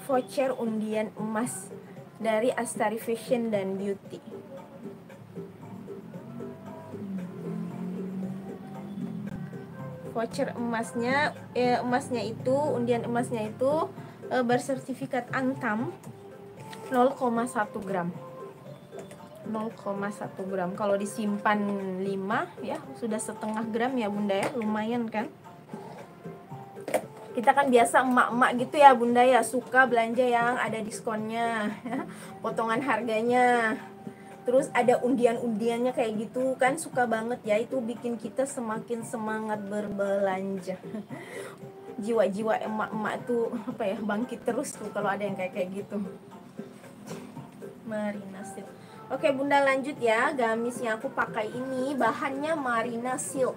voucher undian emas dari Astari Fashion dan Beauty. Voucher emasnya undian emasnya itu bersertifikat Antam 0,1 gram. 0,1 gram. Kalau disimpan 5 ya sudah setengah gram ya Bunda ya, lumayan kan. Kita kan biasa emak-emak gitu ya Bunda ya, suka belanja yang ada diskonnya, potongan harganya. Terus ada undian-undiannya kayak gitu kan, suka banget ya, itu bikin kita semakin semangat berbelanja. Jiwa-jiwa emak-emak tuh apa ya, bangkit terus tuh kalau ada yang kayak gitu. Marina silk. Oke Bunda, lanjut ya. Gamis yang aku pakai ini bahannya Marina silk.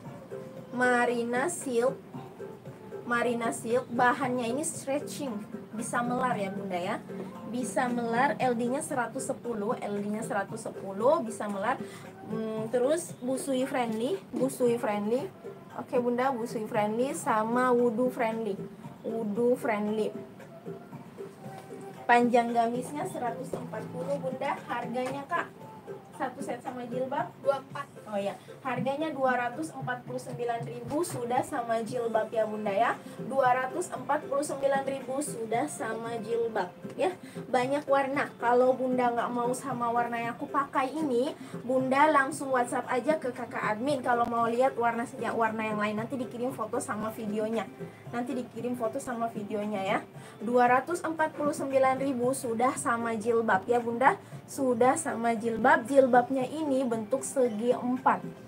Marina silk, bahannya ini stretching, bisa melar ya Bunda ya, bisa melar. LD-nya 110, bisa melar. Terus busui friendly. Oke Bunda, busui friendly sama wudu friendly. Panjang gamisnya 140 Bunda. Harganya Kak, satu set sama jilbab 24. Oh ya, harganya 249.000 sudah sama jilbab ya Bunda ya. 249.000 sudah sama jilbab ya. Banyak warna. Kalau Bunda nggak mau sama warna yang aku pakai ini, Bunda langsung WhatsApp aja ke kakak admin. Kalau mau lihat warna yang lain, nanti dikirim foto sama videonya. Ya. 249.000 sudah sama jilbab ya Bunda. Sudah sama jilbab. Jilbabnya ini bentuk segi 4.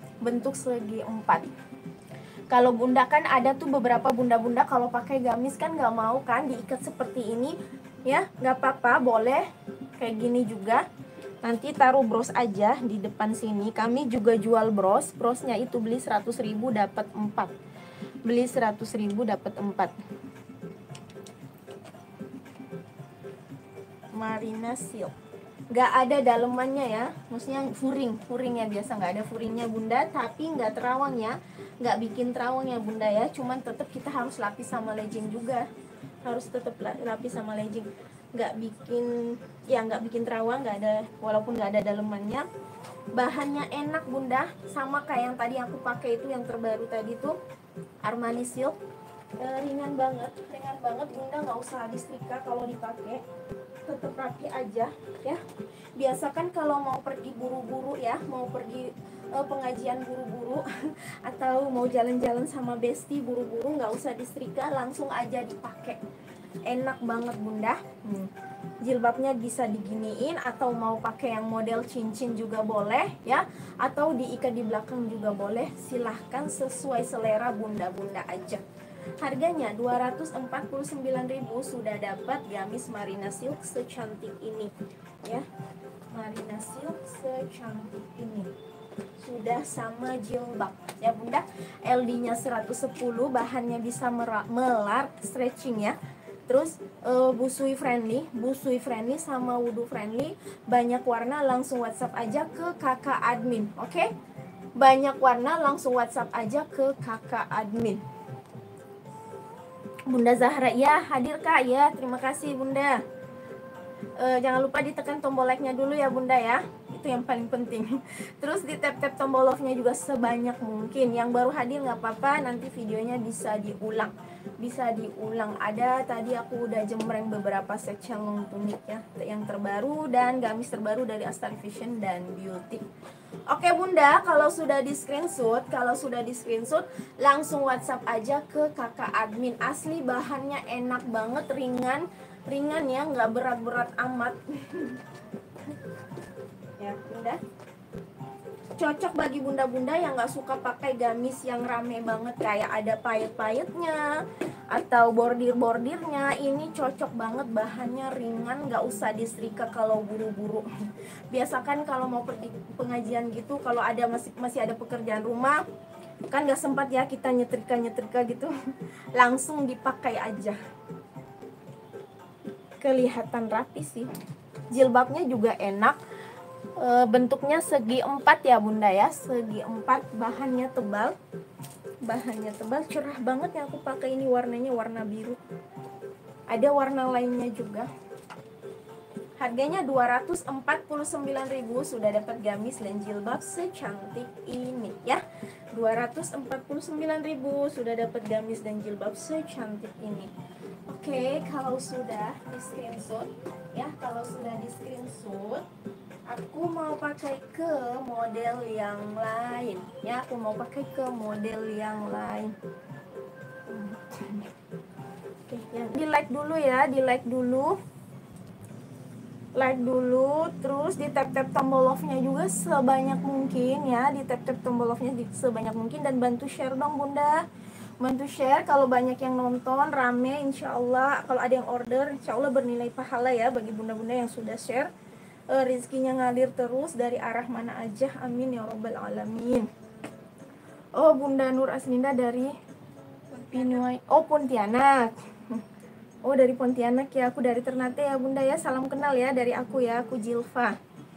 Kalau Bunda kan ada tuh beberapa bunda-bunda kalau pakai gamis kan nggak mau kan diikat seperti ini ya, nggak apa-apa, boleh kayak gini juga. Nanti taruh bros aja di depan sini. Kami juga jual bros. Brosnya itu beli 100.000 dapat 4. Marina silk. Nggak ada dalemannya ya, maksudnya furing ya, biasa nggak ada furingnya Bunda, tapi nggak terawang ya, nggak bikin terawang ya Bunda ya. Cuman tetap kita harus lapis sama legging juga, nggak bikin terawang, nggak ada, walaupun nggak ada dalemannya. Bahannya enak Bunda, sama kayak yang tadi aku pakai itu, yang terbaru tadi tuh Armani silk. Ringan banget Bunda, nggak usah disetrika kalau dipakai, tetap rapi aja ya. Biasakan kalau mau pergi buru-buru ya, mau pergi pengajian buru-buru atau mau jalan-jalan sama bestie buru-buru, nggak usah disetrika, langsung aja dipakai, enak banget Bunda. Jilbabnya bisa diginiin, atau mau pakai yang model cincin juga boleh ya, atau diikat di belakang juga boleh, silahkan sesuai selera bunda-bunda aja. Harganya 249.000 sudah dapat gamis Marina silk secantik ini ya. Marina silk secantik ini sudah sama jilbab ya Bunda. LD-nya 110, bahannya bisa melar, stretching ya. Terus busui friendly sama wudu friendly. Banyak warna, langsung WhatsApp aja ke kakak admin. Oke? Banyak warna, langsung WhatsApp aja ke kakak admin. Bunda Zahra, ya hadir Kak ya, terima kasih Bunda. Jangan lupa ditekan tombol like-nya dulu ya Bunda ya, itu yang paling penting. Terus di tap-tap tombol love-nya juga sebanyak mungkin. Yang baru hadir nggak apa-apa, nanti videonya bisa diulang. Ada tadi aku udah jemreng beberapa set long tunik ya, yang terbaru dan gamis terbaru dari Astari Fashion dan Beauty. Oke Bunda, kalau sudah di screenshot langsung WhatsApp aja ke kakak admin. Asli bahannya enak banget, ringan ya, nggak berat-berat amat. Ya Bunda, cocok bagi bunda-bunda yang nggak suka pakai gamis yang rame banget, kayak ada payet-payetnya atau bordir-bordirnya. Ini cocok banget, bahannya ringan, nggak usah disetrika kalau buru-buru. Biasakan kalau mau pergi pengajian gitu, kalau ada masih ada pekerjaan rumah, kan nggak sempat ya kita nyetrika gitu, langsung dipakai aja, kelihatan rapi sih. Jilbabnya juga enak. Bentuknya segi 4 ya Bunda ya, segi 4, bahannya tebal, cerah banget. Yang aku pakai ini warnanya warna biru, Ada warna lainnya juga. Harganya 249.000, sudah dapat gamis dan jilbab secantik ini ya. 249.000 sudah dapat gamis dan jilbab secantik ini. Oke, kalau sudah di screenshot ya, kalau sudah di screenshot, aku mau pakai ke model yang lain ya, aku mau pakai ke model yang lain. Oke, yang di like dulu ya, di like dulu. Like dulu, terus di tap-tap tombol love-nya juga sebanyak mungkin ya, di tap-tap tombol love-nya sebanyak mungkin, dan bantu share dong Bunda. Bantu share, kalau banyak yang nonton rame, insya Allah kalau ada yang order insya Allah bernilai pahala ya bagi bunda-bunda yang sudah share. Rizkinya ngalir terus dari arah mana aja, amin ya robbal alamin. Oh, Bunda Nur Asminda dari Pinuai, oh Pontianak. Oh, dari Pontianak ya, aku dari Ternate ya Bunda ya. Salam kenal ya dari aku ya, aku Jilfa.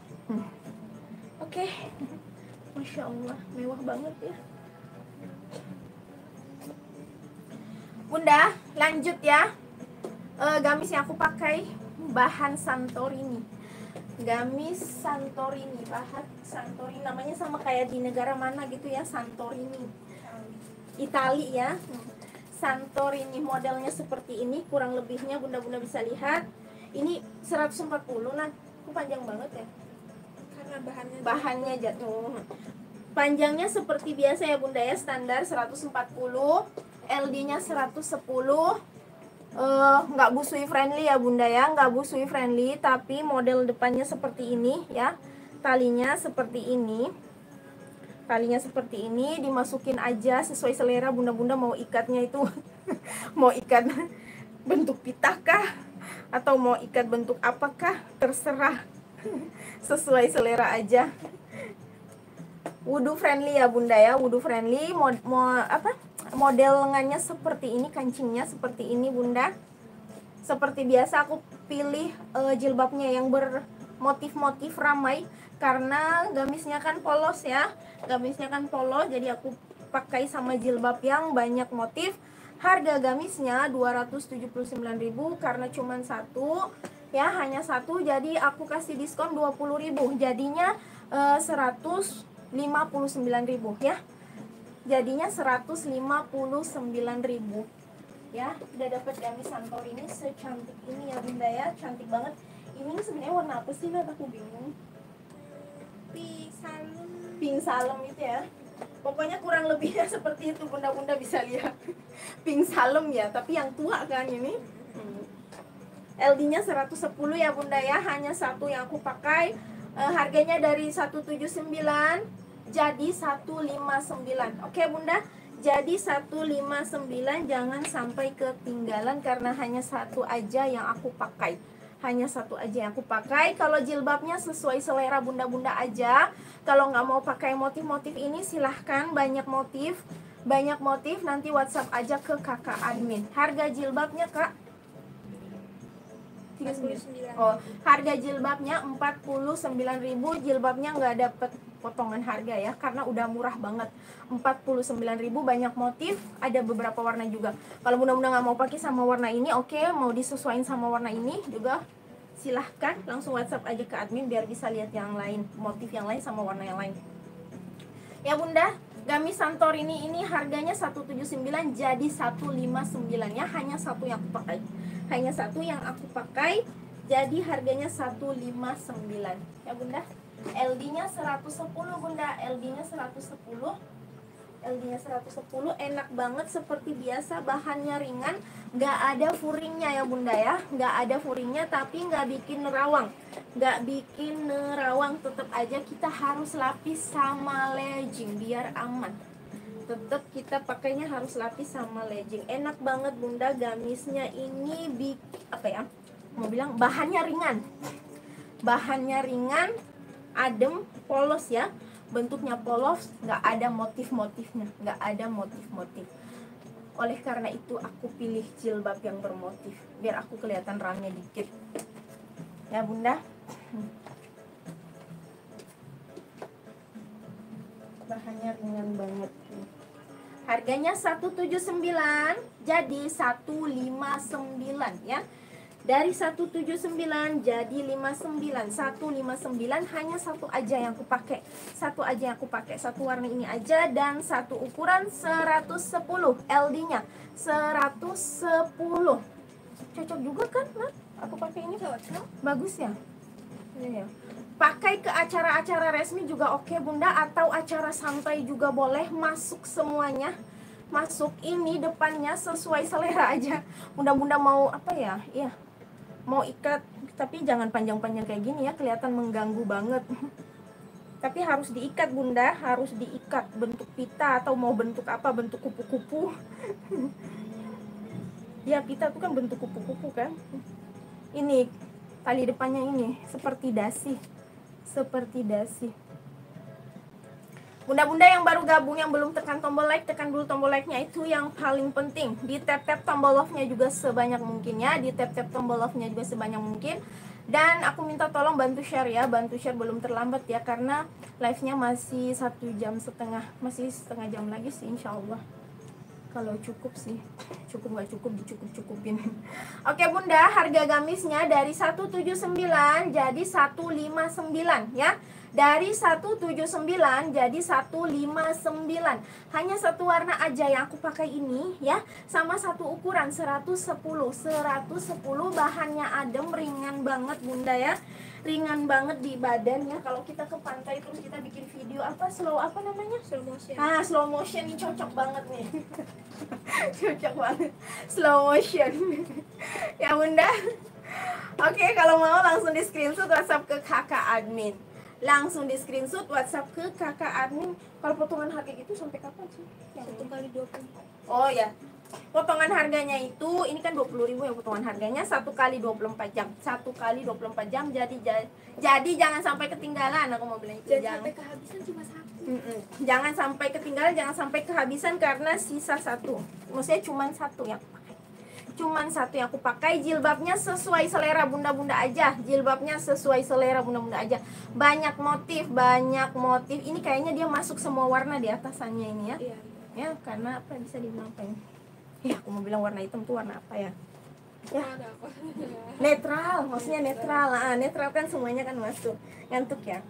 Oke. Masya Allah, mewah banget ya Bunda. Lanjut ya. Gamis yang aku pakai bahan Santorini. Gamis Santorini, bahan Santorini, namanya sama kayak di negara mana gitu ya, Santorini, Itali ya. Santorini modelnya seperti ini, kurang lebihnya bunda-bunda bisa lihat. Ini 140 lah, panjang banget ya. Karena bahannya jatuh. Panjangnya seperti biasa ya Bunda ya, standar 140, LD-nya 110. Nggak busui friendly ya Bunda ya, nggak busui friendly, tapi model depannya seperti ini ya. Talinya seperti ini. Talinya seperti ini, dimasukin aja sesuai selera bunda-bunda mau ikatnya itu mau ikat bentuk pita kah atau mau ikat bentuk apakah, terserah. Sesuai selera aja. Wudu friendly ya Bunda ya, wudu friendly. Model lengannya seperti ini, kancingnya seperti ini Bunda. Seperti biasa aku pilih jilbabnya yang bermotif-motif ramai karena gamisnya kan polos ya. Gamisnya kan polos, jadi aku pakai sama jilbab yang banyak motif. Harga gamisnya 279.000 karena cuman satu ya, hanya satu, jadi aku kasih diskon 20.000. Jadinya 159.000 ya. Jadinya 159.000 ya. Udah dapat gamis Santorini secantik ini ya Bunda ya, cantik banget. Ini sebenarnya warna apa sih, Nat? Aku bingung. Pink salem itu ya. Pokoknya kurang lebihnya seperti itu bunda-bunda bisa lihat. Pink salem ya, tapi yang tua kan ini. LD-nya 110 ya Bunda ya, hanya satu yang aku pakai. Harganya dari 179 jadi 159. Oke Bunda, jadi 159, jangan sampai ketinggalan karena hanya satu aja yang aku pakai. Hanya satu aja yang aku pakai. Kalau jilbabnya sesuai selera bunda-bunda aja. Kalau nggak mau pakai motif-motif ini silahkan, banyak motif nanti WhatsApp aja ke kakak admin. Harga jilbabnya Kak 39. Oh, harga jilbabnya 49.000. Jilbabnya nggak dapet potongan harga ya, karena udah murah banget. 49.000, banyak motif, ada beberapa warna juga. Kalau bunda-bunda nggak mau pakai sama warna ini, oke, mau disesuaikan sama warna ini juga silahkan, langsung WhatsApp aja ke admin biar bisa lihat yang lain, motif yang lain sama warna yang lain. Ya Bunda, gamis Santorini ini harganya 179 jadi 159 ya, hanya satu yang aku pakai. Hanya satu yang aku pakai, jadi harganya 159 ya Bunda. LD-nya 110 Bunda, LD-nya 110. LD-nya 110, enak banget seperti biasa, bahannya ringan, nggak ada furingnya ya Bunda ya, nggak ada furingnya, tapi nggak bikin nerawang, tetap aja kita harus lapis sama legging biar aman. Tetap kita pakainya harus lapis sama legging. Enak banget Bunda, gamisnya ini bahannya ringan, adem, polos ya. Bentuknya polos, nggak ada motif-motifnya, nggak ada motif-motif. Oleh karena itu aku pilih jilbab yang bermotif biar aku kelihatan rame dikit ya Bunda. Bahannya ringan banget. Harganya 179 jadi 159 ya. Dari 179 jadi 59. 159 hanya satu aja yang aku pakai. Satu aja yang aku pakai. Satu warna ini aja dan satu ukuran 110 LD-nya. 110. Cocok juga kan, Nat? Aku pakai ini cocok. Bagus ya? Iya. Pakai ke acara-acara resmi juga oke, Bunda, atau acara santai juga boleh, masuk semuanya. Masuk ini depannya sesuai selera aja. Bunda-bunda mau apa ya? Iya. Mau ikat, tapi jangan panjang-panjang kayak gini ya, kelihatan mengganggu banget. Tapi harus diikat, Bunda, harus diikat bentuk pita atau mau bentuk apa, bentuk kupu-kupu. Ya, pita tuh kan bentuk kupu-kupu kan. Ini tali depannya ini seperti dasi. Seperti dasi. Bunda-bunda yang baru gabung, yang belum tekan tombol like, tekan dulu tombol like-nya, itu yang paling penting. Di tap-tap tombol love-nya juga sebanyak mungkin ya. Di tap-tap tombol love-nya juga sebanyak mungkin. Dan aku minta tolong bantu share ya. Bantu share belum terlambat ya, karena live-nya masih 1,5 jam. Masih setengah jam lagi sih insya Allah. Kalau cukup sih, cukup nggak cukup dicukup-cukupin. Oke Bunda, harga gamisnya dari 179 jadi 159 ya. Dari 179 jadi 159. Hanya satu warna aja yang aku pakai ini ya. Sama satu ukuran 110. 110 bahannya adem, ringan banget Bunda ya. Ringan banget di badan ya. Kalau kita ke pantai terus kita bikin video apa apa namanya? Slow motion. Slow motion ini cocok banget nih. Cocok banget. Slow motion. Ya Bunda. Oke, kalau mau langsung di screenshot WhatsApp ke kakak admin. Langsung di screenshot WhatsApp ke kakak admin. Kalau potongan harga gitu sampai kapan sih? 1 kali 20. Oh ya. Potongan harganya itu, ini kan 20.000 ya potongan harganya, 1 kali 24 jam. 1 kali 24 jam, jadi jangan sampai ketinggalan, aku mau bilang itu. Jangan sampai kehabisan cuma satu. Jangan sampai ketinggalan, jangan sampai kehabisan karena sisa satu. Maksudnya cuma satu yang aku pakai. Cuman satu yang aku pakai. Jilbabnya sesuai selera bunda-bunda aja. Jilbabnya sesuai selera bunda-bunda aja. Banyak motif. Ini kayaknya dia masuk semua warna di atasannya ini ya. Iya. Ya, karena apa bisa dibilang apa ya? Ya, aku mau bilang warna hitam tuh warna apa ya? Ya, Ada apa? netral, maksudnya netral. Netral kan semuanya kan masuk. Ngantuk ya?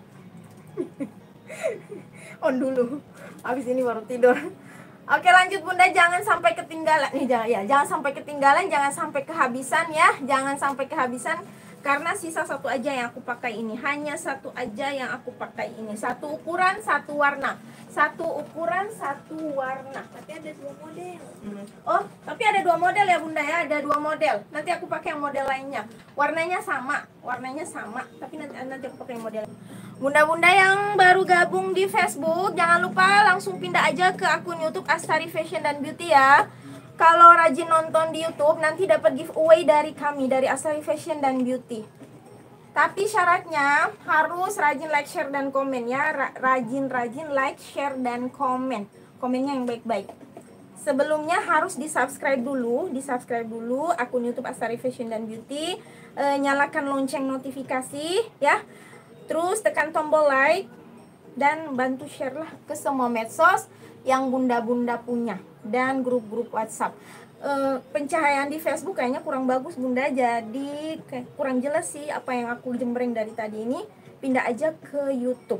On dulu. Habis ini baru tidur. Oke, lanjut Bunda, jangan sampai ketinggalan. Jangan sampai ketinggalan, jangan sampai kehabisan ya. Jangan sampai kehabisan karena sisa satu aja yang aku pakai ini. Hanya satu aja yang aku pakai ini. Satu ukuran, satu warna. Satu ukuran, satu warna. Tapi ada 2 model. Oh, tapi ada 2 model ya Bunda ya. Ada 2 model. Nanti aku pakai yang model lainnya. Warnanya sama, tapi nanti aku pakai yang model. Bunda-bunda yang baru gabung di Facebook, jangan lupa langsung pindah aja ke akun YouTube Astari Fashion dan Beauty ya. Kalau rajin nonton di YouTube, nanti dapat giveaway dari kami, dari Astari Fashion dan Beauty. Tapi syaratnya harus rajin like, share, dan komen ya. Rajin like, share, dan komen. Komennya yang baik-baik. Sebelumnya harus di-subscribe dulu akun YouTube Astari Fashion dan Beauty. Nyalakan lonceng notifikasi ya. Terus tekan tombol like dan bantu share lah ke semua medsos yang bunda-bunda punya dan grup-grup WhatsApp. Pencahayaan di Facebook kayaknya kurang bagus Bunda, jadi kurang jelas sih apa yang aku jembreng dari tadi ini. Pindah aja ke YouTube.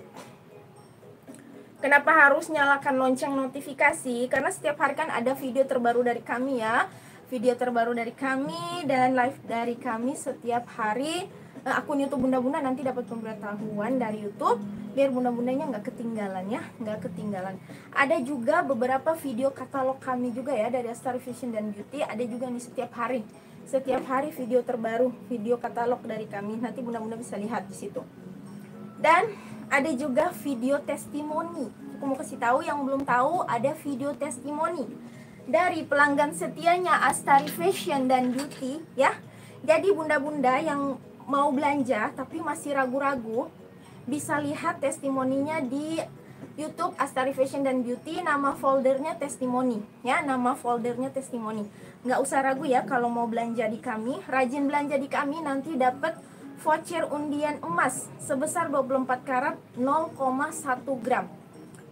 Kenapa harus nyalakan lonceng notifikasi? Karena setiap hari kan ada video terbaru dari kami ya. Video terbaru dari kami dan live dari kami setiap hari. Akun YouTube bunda-bunda nanti dapat pemberitahuan dari YouTube biar bunda-bundanya nggak ketinggalan ya, nggak ketinggalan. Ada juga beberapa video katalog kami juga ya dari Astari Fashion dan Beauty. Ada juga nih setiap hari video terbaru, video katalog dari kami. Nanti bunda-bunda bisa lihat di situ. Dan ada juga video testimoni. Aku mau kasih tahu yang belum tahu, ada video testimoni dari pelanggan setianya Astari Fashion dan Beauty ya. Jadi bunda-bunda yang mau belanja tapi masih ragu-ragu, bisa lihat testimoninya di YouTube Astari Fashion dan Beauty. Nama foldernya testimoni ya, nama foldernya testimoni. Nggak usah ragu ya kalau mau belanja di kami. Rajin belanja di kami nanti dapat voucher undian emas sebesar 24 karat 0,1 gram.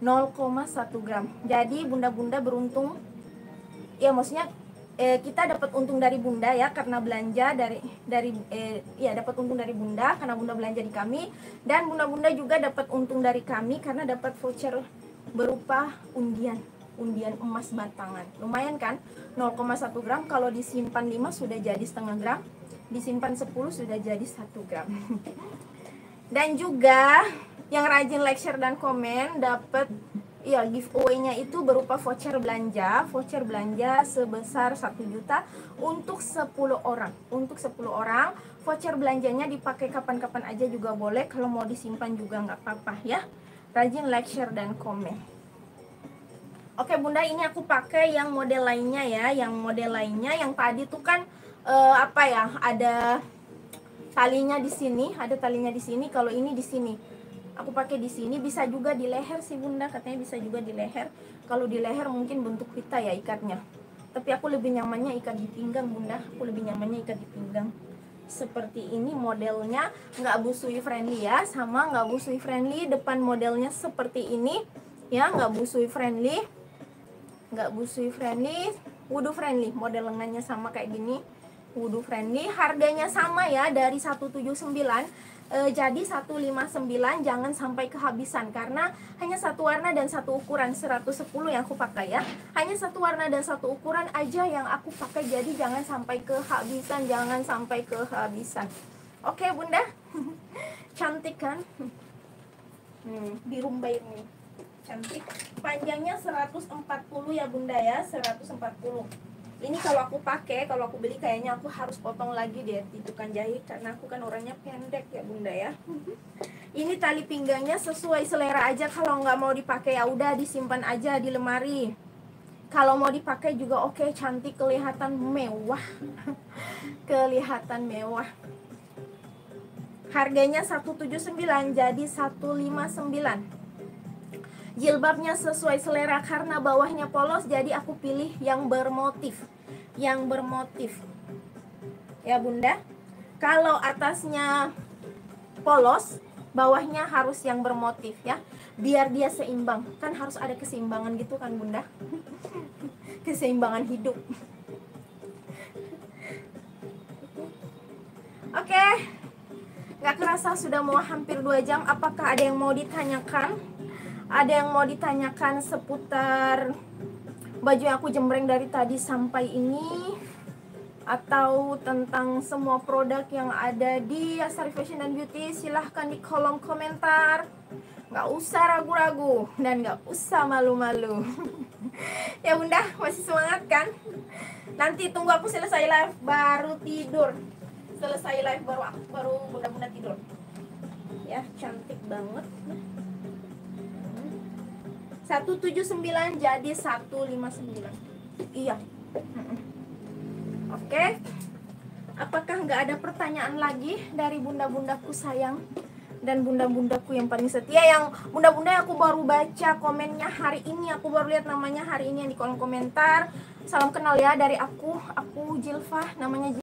0,1 gram. Jadi bunda-bunda beruntung, ya maksudnya kita dapat untung dari bunda ya, karena belanja dapat untung dari bunda karena bunda belanja di kami, dan bunda-bunda juga dapat untung dari kami karena dapat voucher berupa undian emas batangan. Lumayan kan? 0,1 gram, kalau disimpan 5 sudah jadi setengah gram, disimpan 10 sudah jadi 1 gram. Dan juga yang rajin like, share, dan komen dapat ya giveaway-nya itu berupa voucher belanja sebesar 1 juta untuk 10 orang. Untuk 10 orang, voucher belanjanya dipakai kapan-kapan aja juga boleh, kalau mau disimpan juga nggak apa-apa ya. Rajin like, share, dan komen. Oke bunda, ini aku pakai yang model lainnya ya. Yang model lainnya yang tadi tuh kan ada talinya di sini, Kalau ini di sini. Aku pakai di sini, bisa juga di leher sih bunda, katanya bisa juga di leher. Kalau di leher mungkin bentuk pita ya ikatnya. Tapi aku lebih nyamannya ikat di pinggang bunda, Seperti ini modelnya, nggak busui friendly ya, sama nggak busui friendly. Depan modelnya seperti ini ya, nggak busui friendly, wudu friendly. Model lengannya sama kayak gini, wudu friendly. Harganya sama ya, dari 179 jadi 159. Jangan sampai kehabisan karena hanya satu warna dan satu ukuran, 110 yang aku pakai ya. Hanya satu warna dan satu ukuran aja yang aku pakai, jadi jangan sampai kehabisan, Oke bunda. Cantik kan? Biru baik nih, cantik. Panjangnya 140 ya bunda ya, 140. Ini kalau aku beli kayaknya aku harus potong lagi deh di tukang jahit, karena aku kan orangnya pendek ya bunda ya. Ini tali pinggangnya sesuai selera aja, kalau nggak mau dipakai ya udah disimpan aja di lemari. Kalau mau dipakai juga oke, cantik, kelihatan mewah. Harganya 179 jadi 159. Jilbabnya sesuai selera karena bawahnya polos, jadi aku pilih yang bermotif. Ya bunda. Kalau atasnya polos, bawahnya harus yang bermotif ya, biar dia seimbang. Kan harus ada keseimbangan gitu kan bunda. Keseimbangan hidup. Oke. Gak kerasa sudah mau hampir 2 jam. Apakah ada yang mau ditanyakan? Ada yang mau ditanyakan seputar baju yang aku jembreng dari tadi sampai ini, atau tentang semua produk yang ada di Astari Fashion dan Beauty? Silahkan di kolom komentar. Nggak usah ragu-ragu dan nggak usah malu-malu. Ya bunda, masih semangat kan? Nanti tunggu aku selesai live baru tidur. Baru bunda-bunda tidur. Ya, cantik banget. 179 jadi 159. Iya. Oke. Apakah nggak ada pertanyaan lagi dari bunda-bundaku sayang dan bunda-bundaku yang paling setia, yang bunda-bunda yang aku baru baca komennya hari ini, aku baru lihat namanya hari ini yang di kolom komentar. Salam kenal ya dari aku Jilfah, namanya